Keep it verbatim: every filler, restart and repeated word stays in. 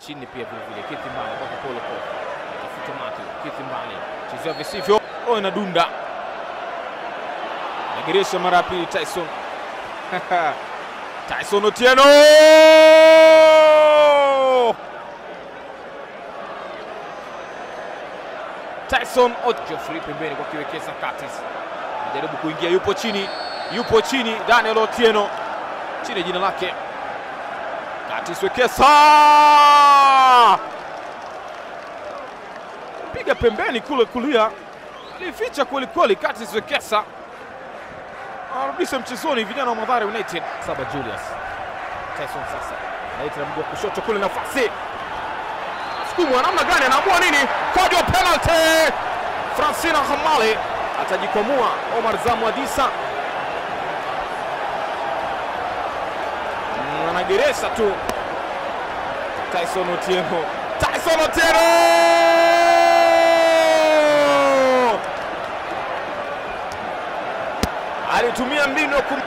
chini pia vile vile. Kitimbali kwa pole pole. Tafuta Mati. Kitimbali chezea visivyo. Oh, inadunda. Nageresha mara ya pili Tyson. Tyson Otieno. Tyson Otieno pembeni kwa kiwekeza Curtis. Anajaribu kuingia, yupo chini. Yupo chini Daniel Otieno. Chini jina lake. Curtis Wekesa. Piga pembeni kule kulia. Alificha kweli kweli Curtis Wekesa. Arudisha mchezoni vijana wa Mathare United. Saba Julius. Tyson sasa. Anaita mguu kushoto kule, nafasi. Sukumwa namna gani, anaamua nini? Kodi wa penalty. Francina Hamale atajikwamua. Omar Zamwadisa anageresa tu. Tyson Otieno. Tyson Otieno! Alitumia mbinu